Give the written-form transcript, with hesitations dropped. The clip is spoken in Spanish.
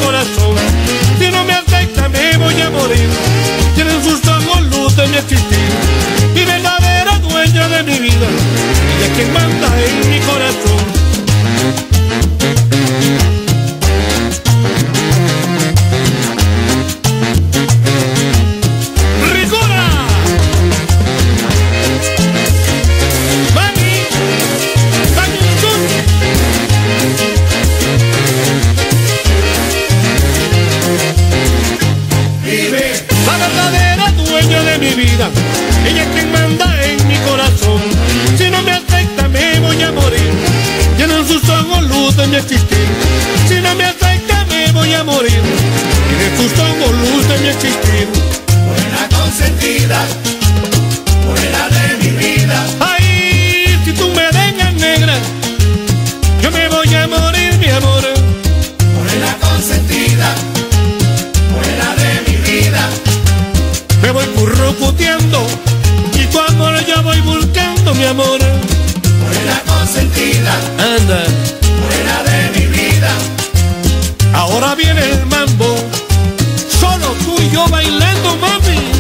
corazón. Si no me acepta me voy a morir. Tienen sus ojos luz de mi existir. Mi verdadera dueña de mi vida, ella es quien manda en mi corazón. Ella es quien manda en mi corazón. Si no me acepta me voy a morir. Tienen sus ojos luz de mi existir. Si no me acepta me voy a morir. Tienen sus ojos luz de mi existir. Buena consentida, buena de mi vida. Ay, si tú me dejas negra, yo me voy a morir, mi amor. Buena consentida, buena de mi vida. Me voy currucuteando y tu amor yo voy buscando, mi amor. Buena consentida, anda, buena de mi vida. Ahora viene el mambo, solo tú y yo bailando, mami.